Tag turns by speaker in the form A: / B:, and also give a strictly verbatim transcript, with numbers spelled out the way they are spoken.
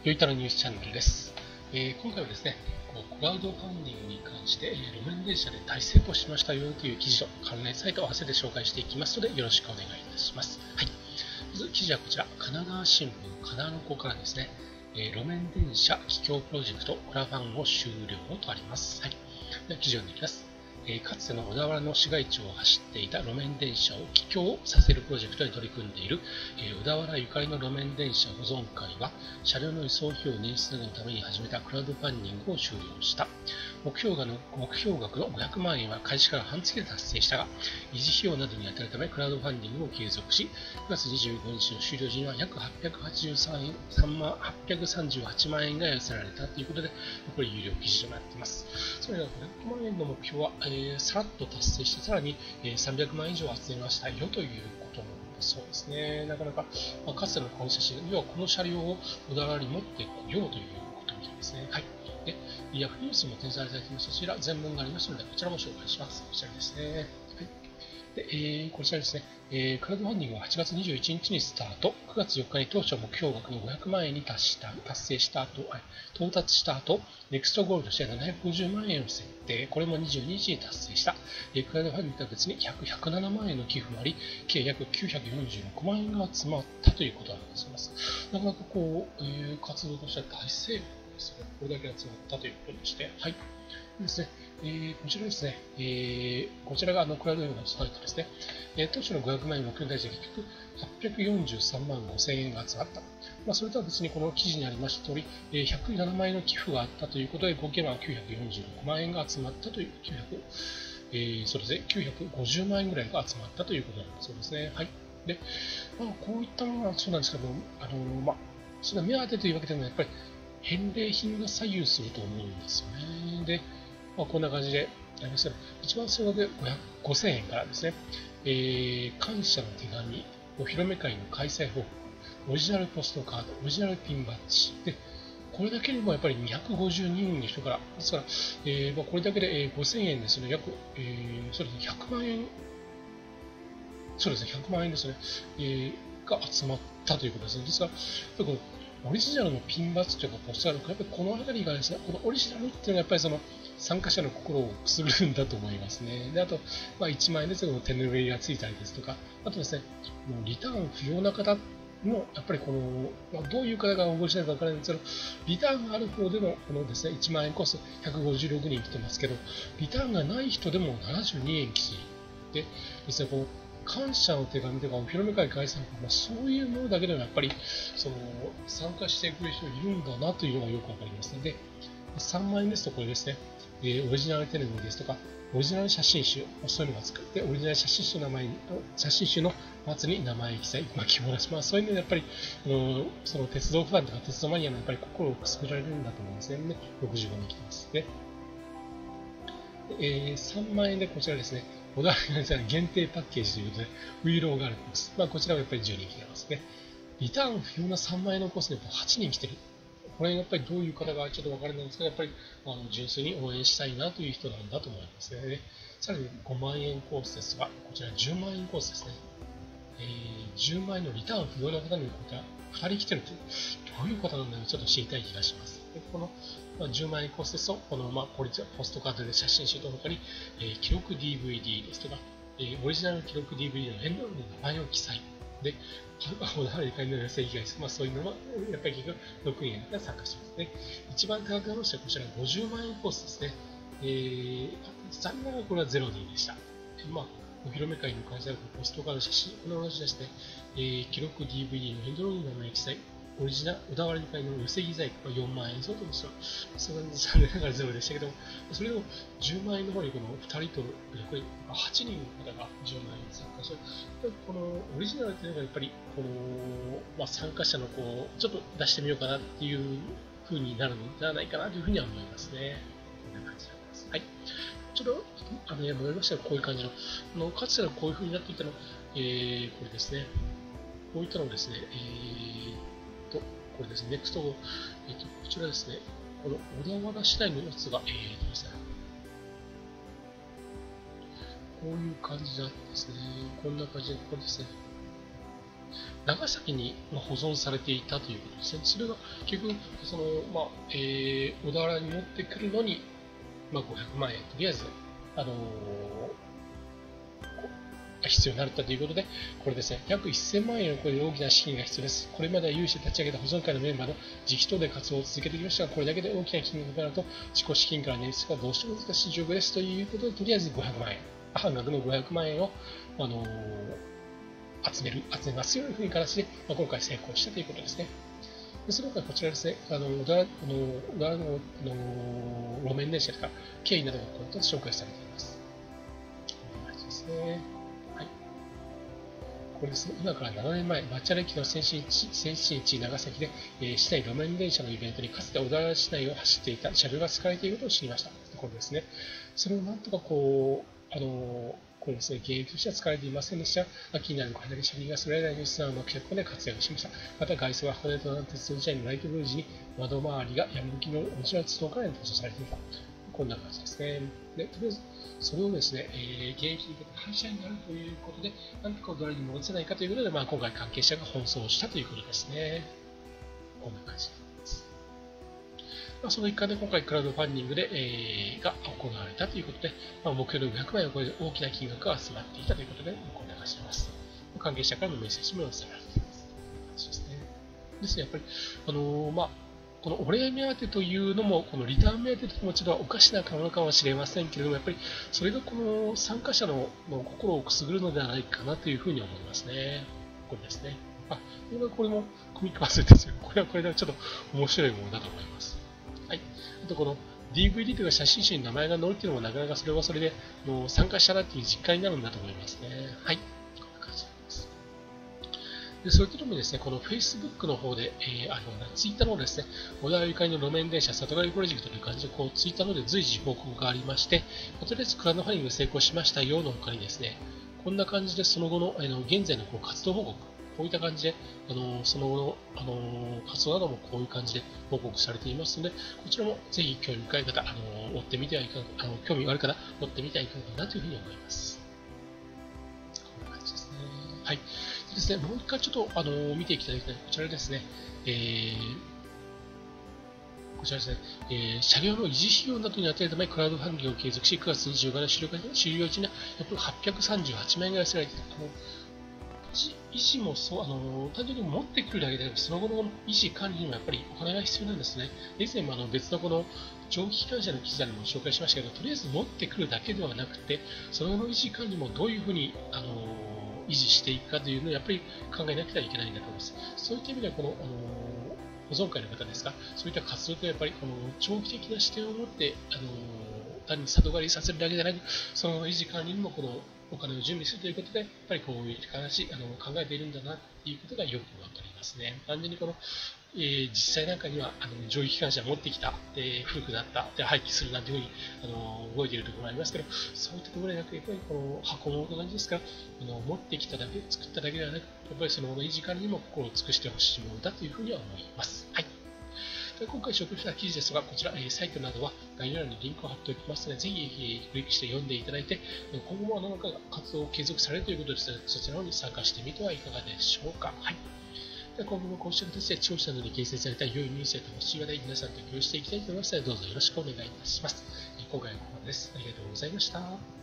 A: よいたらニュースチャンネルです。えー、今回はですね、クラウドファンディングに関して、えー、路面電車で大成功しましたよという記事と関連サイトを合わせて紹介していきますので、よろしくお願いいたします。はい。まず記事はこちら、神奈川新聞神奈川の子からですね、えー、路面電車帰郷プロジェクトクラファンを終了とあります。はい。では記事を読んでいきます。えー、かつての小田原の市街地を走っていた路面電車を帰郷させるプロジェクトに取り組んでいる、えー、小田原ゆかりの路面電車保存会は、車両の輸送費用捻出などのために始めたクラウドファンディングを終了した。目標額の目標額のごひゃくまんえんは開始から半月で達成したが、維持費用などに充てるためクラウドファンディングを継続し、くがつにじゅうごにちの終了時には約はっぴゃくはちじゅうさんまんはちまんえんが寄せられたということで、これ有料記事となっています。それがごひゃくまんえんの目標は、えー、さらっと達成して、さらに、えー、さんびゃくまん以上集めましたよということなんだそうですね。なかなか、まあ、かつてのこの写真、要はこの車両を小田原に持ってこようということみたいですね。はい。で、ヤフーニュースも転載されています。そちら、全文がありますので、こちらも紹介します。こちらですね。はい。で、えー、こちらですね、えー、クラウドファンディングははちがつにじゅういちにちにスタート、くがつよっかに当初目標額のごひゃくまんえんに達した達成した後、到達した後、ネクストゴールとしてななひゃくごじゅうまんえんを設定、これもにじゅうににちに達成した。えー、クラウドファンディングとは別に約ひゃくななまんえんの寄付もあり、計約きゅうひゃくよんじゅうろくまんえんが集まったということなんだそうです。なかなかこう、えー、活動としては大成功ですね。これだけ集まったということでして、はい。ですね、えー、こちらですね、えー、こちらがあのクラウドファンディングのサイトですね。えー、当初のごひゃくまんえんの目標に対して結局はっぴゃくよんじゅうさんまんごせんえんが集まった。まあ、それとは別にこの記事にありました通り、えー、ひゃくななまんえんの寄付があったということで、合計はきゅうひゃくよんじゅうろくまんえんが集まったという、きゅうひゃくえー、そうですね、きゅうひゃくごじゅうまんえんぐらいが集まったということなんだそうですね。はい。で、まあ、こういったものはそうなんですけど、あのー、まあ、その目当てというわけでもやっぱり返礼品が左右すると思うんですよね。で、まあ、こんな感じでありますけど、一番総額ごせんえんからですね、えー、感謝の手紙、お披露目会の開催方法、オリジナルポストカード、オリジナルピンバッジ、で、これだけでもやっぱりにひゃくごじゅうににんの人から、ですから、えーまあ、これだけでごせんえんですね、約、えー、そうですね、ひゃくまんえん、そうですね、ひゃくまんえんですね、えー、が集まったということですね。ですから、このオリジナルのピンバッジというかポストカード、やっぱりこの辺りがですね、このオリジナルっていうのはやっぱりその参加者の心をくすぐるんだと思いますね。で、あと、まあ、いちまんえんですけども手拭いがついたりですとか、あとですね、リターン不要な方も、やっぱりこの、まあ、どういう方が応募したいかわからないんですけど、リターンがある方でのこのですね、いちまんえんコースひゃくごじゅうろくにん来てますけど、リターンがない人でもななじゅうにえん来ている。で、ですね、この感謝の手紙とかお披露目会開催とか、まあ、そういうものだけでもやっぱりその参加してくれる人いるんだなというのがよくわかりますので、さんまんえんですとこれですね、えー、オリジナルテレビですとか、オリジナル写真集、そういうのが作って、オリジナル写真集の名前写真集の末に名前記載、まあ、着物します。そういうのでやっぱり、その鉄道ファンとか鉄道マニアのやっぱり心をくすぐられるんだと思うんですね。ろくじゅうごにん来てますね。えー、さんまんえんでこちらですね、小田原限定パッケージということで、ウィーローガールコース。まあ、こちらはやっぱりじゅうにん来てますね。リターン不要なさんまんえんのコースではちにん来てる。これやっぱりどういう方がちょっと分からないんですけど、やっぱりあの純粋に応援したいなという人なんだと思いますね。さらにごまんえんコースですが、こちらじゅうまんえんコースですね。えー、じゅうまんえんのリターン不要な方にこちらふたり来てるという、どういう方なんだろうちょっと知りたい気がします。でこのまあ、じゅうまんえんコースですと、この、まあ、ポストカードで写真集の他に、えー、記録 ディーブイディー ですとか、えー、オリジナル記録 ディーブイディー の変動の名前を記載。で、小田原ゆかりの寄せ被害です。まあ、そういうのは、やっぱり結局ろくにんが参加しますね。一番高くなりましたこちらごじゅうまんえんコースですね。えー、残念ながらこれはゼロ人でした。まあ、お披露目会の開催のポストカード写真、この同じですね、えー、記録 ディーブイディー の変動の名前記載。オリジナル、小田原ゆかりの寄せ木細工はよんまんえん相当ですよ。それは残念ながらゼロでしたけども、それでもじゅうまんえんの方にこのふたりと、やっぱりはちにんの方がじゅうまんえん参加して、このオリジナルというのがやっぱり、この、まあ、参加者のこう、ちょっと出してみようかなっていう風になるのではないかなというふうには思いますね。こんな感じになります。はい。ちょっと、あの、戻りましたらこういう感じの、あのかつてはこういう風になっていたの、えー、これですね。こういったのをですね、えーと、これですね、ネクスト、えっと、こちらですね、この小田原市内のやつが、えーとですね、こういう感じであってですね、こんな感じで、これですね、 長崎に保存されていたということですね。それが結局、その、まあ、えー、小田原に持ってくるのに、まあ、ごひゃくまんえん、とりあえず、あのー、必要になったということで、これですね、約せんまんえんを超える大きな資金が必要です。これまでは有志で立ち上げた保存会のメンバーの自費等で活動を続けてきましたが、これだけで大きな金額となると、自己資金から捻出がどうしても難しい状況ですということで、とりあえずごひゃくまんえん、半額のごひゃくまんえんを、あのー、集める、集めますよというふうに形で、まあ、今回成功したということですね。でその他こちらですね、あの小田原のの路面電車とか経緯などがこうやって紹介されています。こんな感じですね。はい。これですね、今からななねんまえ、抹茶歴の先進地、先進地長崎で、えー、市内路面電車のイベントにかつて小田原市内を走っていた車両が使われていることを知りました。これですね。それをなんとかこう、あのこれですね、現役としては使われていませんでした。秋になるこれだけ車輪がそれらに素直な脚本で活躍しました。また外装は箱根と南鉄道時代のライトブルージに窓周りが山向きのオリジナル鉄道から演出されていた。こんな感じですね。で、とりあえず、それをですね、えー、現役で会社になるということで、なんとかドライに戻せないかということで、まあ、今回関係者が奔走したということですね。こんな感じです。まあ、その一環で今回クラウドファンディングで、えー、が行われたということで、まあ、目標のごひゃくまんえんを超える大きな金額が集まっていたということで、こんな感じです。関係者からのメッセージも寄せられています。そうですね。ですね、やっぱり、あのー、まあ、このお礼目当てというのも、このリターン目当てというのもちょっとおかしなものかもしれませんけれども、やっぱりそれがこの参加者の心をくすぐるのではないかなというふうに思いますね。これですね。あ、これも組み合わせですよ。これはこれでちょっと面白いものだと思います。はい。あとこの ディーブイディー というか写真集に名前が載るっていうのもなかなかそれはそれでもう参加したなっていう実感になるんだと思いますね。はい。こんな感じです。でそれとともにですね、この Facebook の方で、えー、あの、Twitter のですね、小田原ゆかりの路面電車里帰りプロジェクトという感じで、こう Twitter ので随時報告がありまして、とりあえずクラウドファンディング成功しましたよの他にですね、こんな感じでその後の、あの現在のこう活動報告、こういった感じで、あのその後の、あの活動などもこういう感じで報告されていますので、こちらもぜひ興味深い方、あの追ってみてはいかが、あの興味がある方、追ってみてはいかがかなというふうに思います。こんな感じですね。はい。でですね、もう一回ちょっと、あの見ていきたいのは、こちらですね、えー、こちらですね、えー、車両の維持費用などに充てるため、クラウドファンディングを継続し、くがつにじゅうごにち終了終了時には、やっぱりはっぴゃくさんじゅうはちまんえんが寄せられていた。維持もそう、あの単純に持ってくるだけで、その後の維持管理にもやっぱりお金が必要なんですね。以前もあの別のこの蒸気機関車の記事でも紹介しましたけど、とりあえず持ってくるだけではなくて、その後の維持管理もどういうふうに、あの維持していくかというのをやっぱり考えなきゃいけないんだと思います。そういった意味ではこの、あの保存会の方ですか、そういった活動とやっぱりこの長期的な視点を持って、あの単に里帰りさせるだけじゃなく、その維持管理にもこのお金を準備するということで、やっぱりこういう話あの考えているんだなということがよくわかりますね。単純にこの、えー、実際なんかにはあの蒸気機関車持ってきた、で古くなった、で廃棄するなんていうふうにあの動いているところもありますけど、そういったところでなく、やっぱりこの箱物と同じですから、あの持ってきただけ、作っただけではなく、やっぱりその維持管理にも心を尽くしてほしいものだというふうには思います。はい。今回紹介した記事ですが、こちら、サイトなどは概要欄にリンクを貼っておきますので、ぜひクリックして読んでいただいて、今後も何か活動を継続されるということですので、そちらの方に参加してみてはいかがでしょうか。はい。今後もこうした形で聴者などに形成された良いニュースや楽しい話題、皆さんと共有していきたいと思いますので、どうぞよろしくお願いいたします。今回はここまでです。ありがとうございました。